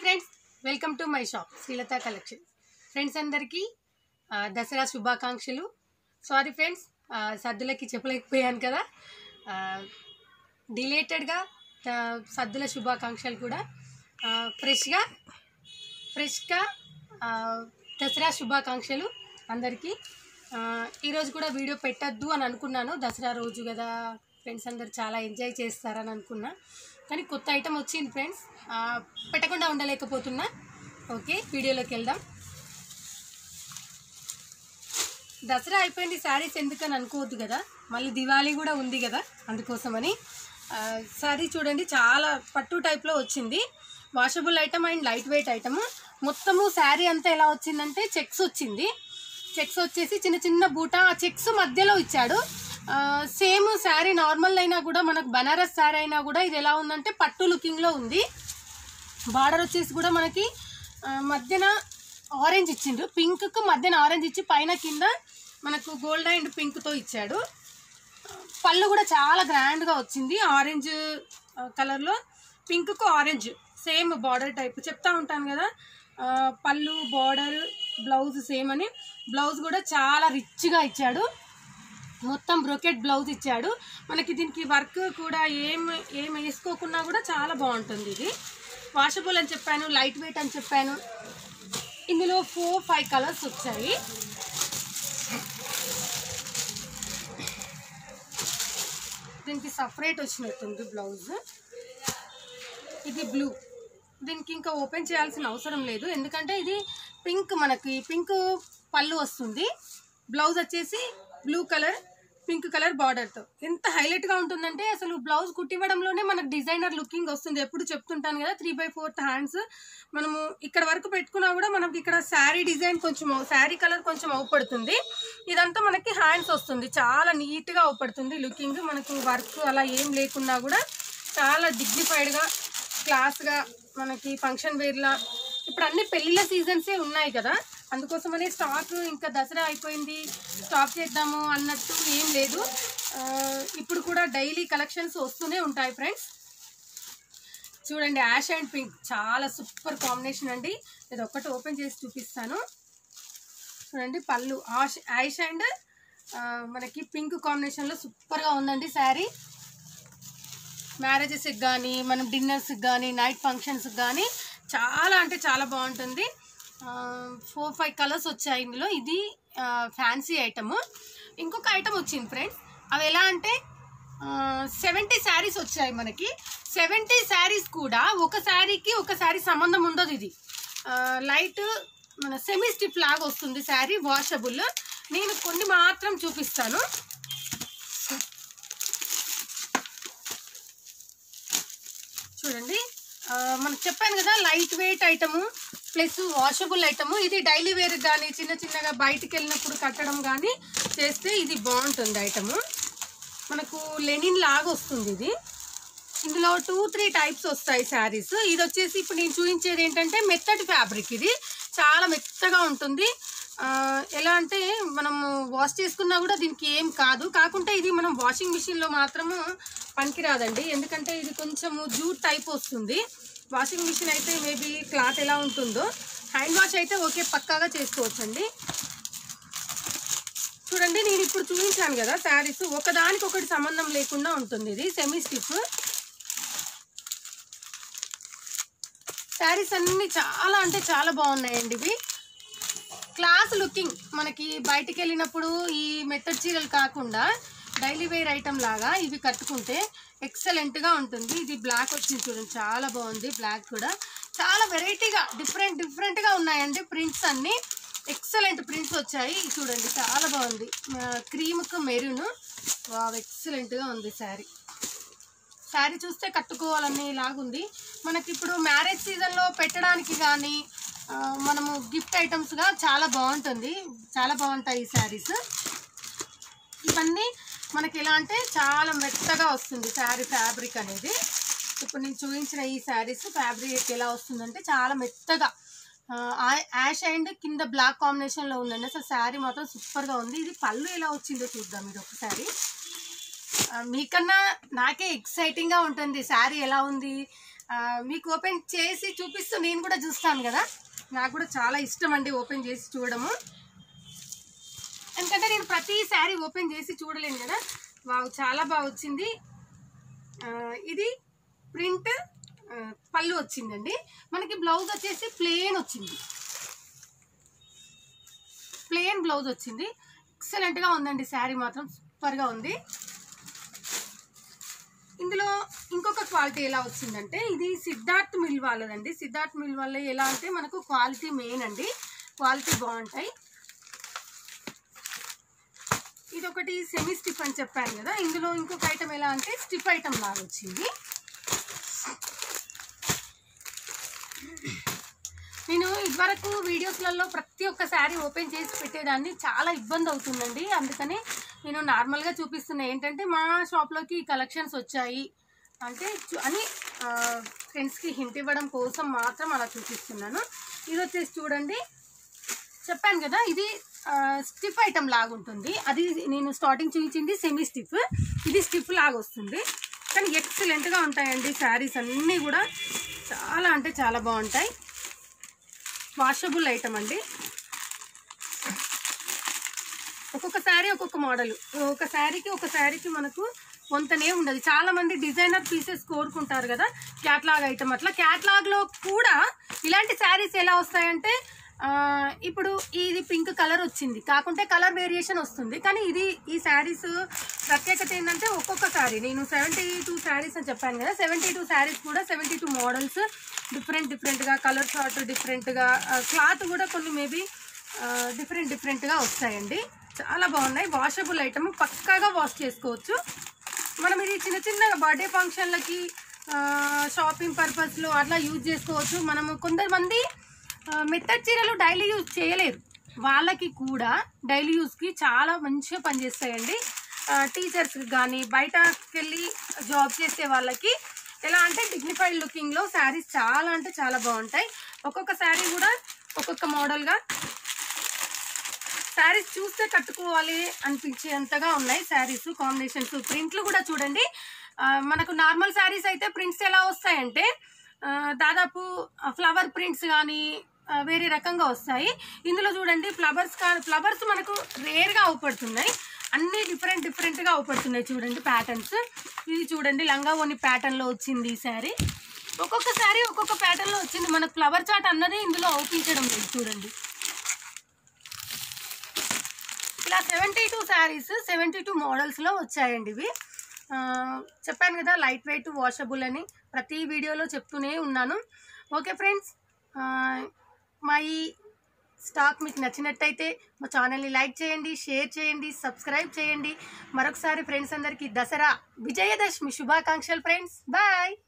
Friends, welcome to my shop Srilatha collection. Friends అందరికీ దసరా శుభాకాంక్షలు. Sorry friends, సద్దులకి చెప్పలేకపోయాను కదా. డిలేటెడ్గా సద్దుల శుభాకాంక్షలు కూడా. ఫ్రెష్గా దసరా శుభాకాంక్షలు అందరికీ. ఈరోజు కూడా వీడియో పెట్టద్దు అని అనుకున్నాను, దసరా రోజు కదా, ఫ్రెండ్స్ అందరు చాలా ఎంజాయ్ చేస్తారని అనుకున్నా. కానీ కొత్త ఐటమ్ వచ్చింది ఫ్రెండ్స్, పెట్టకుండా ఉండలేకపోతున్నా. ఓకే, వీడియోలోకి వెళ్దాం. దసరా అయిపోయింది, శారీస్ ఎందుకని అనుకోవద్దు కదా, మళ్ళీ దివాళీ కూడా ఉంది కదా, అందుకోసమని. శారీ చూడండి, చాలా పట్టు టైప్లో వచ్చింది. Washable item and light weight item. మొత్తము శారీ అంతా ఎలా వచ్చిందంటే చెక్స్ వచ్చింది. చెక్స్ వచ్చేసి చిన్న చిన్న బూటా, ఆ చెక్స్ మధ్యలో ఇచ్చాడు. సేమ్ శారీ నార్మల్ అయినా కూడా, మనకు బనారస్ శారీ అయినా కూడా ఇది ఎలా ఉందంటే పట్టు లుకింగ్లో ఉంది. బార్డర్ వచ్చేసి కూడా మనకి మధ్యన ఆరెంజ్ ఇచ్చిండ్రు, పింక్కు మధ్యన ఆరెంజ్ ఇచ్చి పైన కింద మనకు గోల్డ్ అండ్ పింక్తో ఇచ్చాడు. పళ్ళు కూడా చాలా గ్రాండ్గా వచ్చింది, ఆరెంజ్ కలర్లో పింక్కు ఆరెంజ్ సేమ్ బార్డర్ టైప్. చెప్తా ఉంటాను కదా, పళ్ళు బార్డర్ బ్లౌజ్ సేమ్ అని. బ్లౌజ్ కూడా చాలా రిచ్గా ఇచ్చాడు, మొత్తం బ్రోకెట్ బ్లౌజ్ ఇచ్చాడు మనకి. దీనికి వర్క్ కూడా ఏం వేసుకోకున్నా కూడా చాలా బాగుంటుంది. ఇది వాషబుల్ అని చెప్పాను, లైట్ వెయిట్ అని చెప్పాను. ఇందులో 4-5 కలర్స్ వచ్చాయి. దీనికి సపరేట్ వచ్చినట్టుంది బ్లౌజ్. ఇది బ్లూ, దీనికి ఇంకా ఓపెన్ చేయాల్సిన అవసరం లేదు, ఎందుకంటే ఇది పింక్, మనకి పింక్ పళ్ళు వస్తుంది. బ్లౌజ్ వచ్చేసి బ్లూ కలర్ పింక్ కలర్ బార్డర్తో ఎంత హైలైట్గా ఉంటుందంటే, అసలు బ్లౌజ్ కుట్టివ్వడంలోనే మనకు డిజైనర్ లుకింగ్ వస్తుంది. ఎప్పుడు చెప్తుంటాను కదా, 3/4 హ్యాండ్స్ మనము ఇక్కడ వరకు పెట్టుకున్నా కూడా మనకి ఇక్కడ శారీ డిజైన్ కొంచెం, శారీ కలర్ కొంచెం అవుపడుతుంది. ఇదంతా మనకి హ్యాండ్స్ వస్తుంది, చాలా నీట్గా అవుపడుతుంది లుకింగ్. మనకు వర్క్ అలా ఏం లేకున్నా కూడా చాలా డిగ్నిఫైడ్గా క్లాస్గా మనకి ఫంక్షన్ వేర్లా. ఇప్పుడు అన్ని పెళ్ళిళ్ళ సీజన్సే ఉన్నాయి కదా, అందుకోసమనే స్టాక్ ఇంకా దసరా అయిపోయింది స్టాప్ చేద్దాము అన్నట్టు ఏం లేదు. ఇప్పుడు కూడా డైలీ కలెక్షన్స్ వస్తూనే ఉంటాయి ఫ్రెండ్స్. చూడండి, యాష్ అండ్ పింక్ చాలా సూపర్ కాంబినేషన్ అండి. ఇది ఒక్కటి ఓపెన్ చేసి చూపిస్తాను. చూడండి, పళ్ళు యాష్ అండ్ మనకి పింక్ కాంబినేషన్లో సూపర్గా ఉందండి శారీ. మ్యారేజెస్కి కానీ, మనం డిన్నర్స్కి కానీ, నైట్ ఫంక్షన్స్కి కానీ చాలా అంటే చాలా బాగుంటుంది. 4-5 కలర్స్ వచ్చాయి ఇందులో. ఇది ఫ్యాన్సీ ఐటమ్. ఇంకొక ఐటమ్ వచ్చింది ఫ్రెండ్స్, అవి ఎలా అంటే 70 శారీస్ వచ్చాయి మనకి. 70 శారీస్ కూడా ఒక శారీకి ఒక శారీ సంబంధం ఉండదు. ఇది లైట్ మన సెమీ స్టిఫ్ లాగా వస్తుంది శారీ, వాషబుల్. నేను కొన్ని మాత్రం చూపిస్తాను. చూడండి, మనకు చెప్పాను కదా, light weight item plus washable item. ఇది డైలీ వేర్ కానీ, చిన్న చిన్నగా బయటికి వెళ్ళినప్పుడు కట్టడం కానీ చేస్తే ఇది బాగుంటుంది ఐటము. మనకు లెనిన్ లాగా వస్తుంది ఇది. ఇందులో 2-3 టైప్స్ వస్తాయి శారీస్. ఇది వచ్చేసి ఇప్పుడు నేను చూపించేది ఏంటంటే మెత్తటి ఫ్యాబ్రిక్. ఇది చాలా మెత్తగా ఉంటుంది. ఎలా అంటే మనము వాష్ చేసుకున్నా కూడా దీనికి ఏం కాదు. కాకుంటే ఇది మనం వాషింగ్ మిషన్లో మాత్రము పనికిరాదండి, ఎందుకంటే ఇది కొంచెము జూట్ టైప్ వస్తుంది. వాషింగ్ మిషన్ అయితే మేబీ క్లాత్ ఎలా ఉంటుందో, హ్యాండ్ వాష్ అయితే ఓకే, పక్కాగా చేసుకోవచ్చండి. చూడండి, నేను ఇప్పుడు చూపించాను కదా శారీస్, ఒకదానికొకటి సంబంధం లేకుండా ఉంటుంది. ఇది సెమీ స్టిఫ్ శారీస్ అన్నీ చాలా అంటే చాలా బాగున్నాయండి. ఇవి క్లాస్ లుకింగ్, మనకి బయటికి వెళ్ళినప్పుడు ఈ మెత్తడ్ చీరలు కాకుండా డైలీ వేర్ ఐటమ్ లాగా ఇవి కట్టుకుంటే ఎక్సలెంట్గా ఉంటుంది. ఇది బ్లాక్ వచ్చింది చూడండి, చాలా బాగుంది. బ్లాక్ కూడా చాలా వెరైటీగా డిఫరెంట్గా ఉన్నాయండి. ప్రింట్స్ అన్నీ ఎక్సలెంట్ ప్రింట్స్ వచ్చాయి. చూడండి, చాలా బాగుంది. క్రీమ్కు మెరూన్, ఎక్సలెంట్గా ఉంది శారీ. శారీ చూస్తే కట్టుకోవాలని లాగుంది. మనకి ఇప్పుడు మ్యారేజ్ సీజన్లో పెట్టడానికి కానీ, మనము గిఫ్ట్ ఐటమ్స్గా చాలా బాగుంటుంది, చాలా బాగుంటాయి ఈ శారీస్. ఇవన్నీ మనకి ఎలా అంటే చాలా మెత్తగా వస్తుంది శారీ ఫ్యాబ్రిక్ అనేది. ఇప్పుడు నేను చూపించిన ఈ శారీస్ ఫ్యాబ్రిక్ ఎలా వస్తుందంటే చాలా మెత్తగా, యాష్ అండ్ కింద బ్లాక్ కాంబినేషన్లో ఉందండి. అసలు శారీ మాత్రం సూపర్గా ఉంది. ఇది పళ్ళు ఎలా వచ్చిందో చూద్దాం ఇది ఒకసారి. మీకన్నా నాకే ఎక్సైటింగ్గా ఉంటుంది శారీ ఎలా ఉంది మీకు ఓపెన్ చేసి చూపిస్తూ నేను కూడా చూస్తాను కదా, నాకు కూడా చాలా ఇష్టం అండి ఓపెన్ చేసి చూడడము. ఎందుకంటే నేను ప్రతి శారీ ఓపెన్ చేసి చూడలేను కదా. వావ్, చాలా బాగా వచ్చింది. ఇది ప్రింట్ పళ్ళు వచ్చిందండి. మనకి బ్లౌజ్ వచ్చేసి ప్లెయిన్ వచ్చింది, ప్లెయిన్ బ్లౌజ్ వచ్చింది. ఎక్సలెంట్గా ఉందండి శారీ, మాత్రం సూపర్గా ఉంది. ఇందులో ఇంకొక క్వాలిటీ ఎలా వచ్చిందంటే, ఇది సిద్ధార్థ్ మిల్ వాళ్ళదండి. సిద్ధార్థ్ మిల్ వాళ్ళ ఎలా అంటే మనకు క్వాలిటీ మెయిన్ అండి, క్వాలిటీ బాగుంటాయి. ఇది ఒకటి సెమీ స్టిఫ్ అని చెప్పాను కదా. ఇందులో ఇంకొక ఐటమ్ ఎలా అంటే స్టిఫ్ ఐటమ్ లాగా వచ్చింది. నేను ఇదివరకు వీడియోస్లలో ప్రతి ఒక్క శారీ ఓపెన్ చేసి పెట్టేదాన్ని, చాలా ఇబ్బంది అవుతుందండి. అందుకని నేను నార్మల్గా చూపిస్తున్నా. ఏంటంటే మా షాప్లోకి కలెక్షన్స్ వచ్చాయి అంటే అని ఫ్రెండ్స్కి హింట్ ఇవ్వడం కోసం మాత్రం అలా చూపిస్తున్నాను. ఇది వచ్చేసి చూడండి, చెప్పాను కదా ఇది స్టిఫ్ ఐటమ్ లాగా ఉంటుంది. అది నేను స్టార్టింగ్ చూపించింది సెమీ స్టిఫ్, ఇది స్టిఫ్ లాగా వస్తుంది. కానీ ఎక్సలెంట్గా ఉంటాయండి శారీస్ అన్నీ కూడా, చాలా అంటే చాలా బాగుంటాయి. వాషబుల్ ఐటమ్ అండి. ఒక్కొక్క శారీ ఒక్కొక్క మోడల్, ఒక శారీకి మనకు కొంతనే ఉండదు. చాలామంది డిజైనర్ పీసెస్ కోరుకుంటారు కదా, క్యాట్లాగ్ ఐటమ్. అట్లా క్యాట్లాగ్లో కూడా ఇలాంటి శారీస్ ఎలా వస్తాయంటే, ఇప్పుడు ఇది పింక్ కలర్ వచ్చింది, కాకుంటే కలర్ వేరియేషన్ వస్తుంది. కానీ ఈ శారీస్ ప్రత్యేకత ఏంటంటే, ఒక్కొక్క శారీ నేను 72 శారీస్ అని చెప్పాను కదా, 72 శారీస్ కూడా 72 మోడల్స్ డిఫరెంట్గా, కలర్ చార్ట్ డిఫరెంట్గా, క్లాత్ కూడా కొన్ని మేబీ డిఫరెంట్గా వస్తాయండి. చాలా బాగున్నాయి. వాషబుల్ ఐటమ్, పక్కాగా వాష్ చేసుకోవచ్చు మనం. ఇది చిన్న బర్త్డే ఫంక్షన్లకి, షాపింగ్ పర్పస్లో అట్లా యూజ్ చేసుకోవచ్చు మనము. కొంతమంది మెత్తడి చీరలు డైలీ యూజ్ చేయలేరు, వాళ్ళకి కూడా డైలీ యూజ్కి చాలా మంచిగా పనిచేస్తాయండి. టీచర్స్కి కానీ, బయటకు వెళ్ళి జాబ్ చేసే వాళ్ళకి ఎలా అంటే డిగ్నిఫైడ్ లుకింగ్లో శారీస్ చాలా అంటే చాలా బాగుంటాయి. ఒక్కొక్క శారీ కూడా ఒక్కొక్క మోడల్గా, శారీస్ చూస్తే కట్టుకోవాలి అనిపించేంతగా ఉన్నాయి శారీస్ కాంబినేషన్స్. ప్రింట్లు కూడా చూడండి, మనకు నార్మల్ శారీస్ అయితే ప్రింట్స్ ఎలా వస్తాయంటే దాదాపు ఫ్లవర్ ప్రింట్స్ కానీ వేరే రకంగా వస్తాయి. ఇందులో చూడండి ఫ్లవర్స్ మనకు రేర్గా అవుపడుతున్నాయి, అన్నీ డిఫరెంట్గా అవుపడుతున్నాయి. చూడండి ప్యాటర్న్స్, ఇది చూడండి లంగా ఓని ప్యాటర్న్లో వచ్చింది ఈ శారీ. ఒక్కొక్క శారీ ఒక్కొక్క ప్యాటర్న్లో వచ్చింది. మనకు ఫ్లవర్ చాట్ అన్నది ఇందులో అవుపించడం లేదు. చూడండి ఇలా 72 శారీస్ 72 మోడల్స్లో వచ్చాయండి ఇవి. చెప్పాను కదా లైట్ వెయిట్, వాషబుల్ అని ప్రతి వీడియోలో చెప్తూనే ఉన్నాను. ఓకే ఫ్రెండ్స్, మా ఈ స్టాక్ మీకు నచ్చినట్టయితే మా ఛానల్ని లైక్ చేయండి, షేర్ చేయండి, సబ్స్క్రైబ్ చేయండి. మరొకసారి ఫ్రెండ్స్ అందరికీ దసరా విజయదశమి శుభాకాంక్షలు ఫ్రెండ్స్. బాయ్.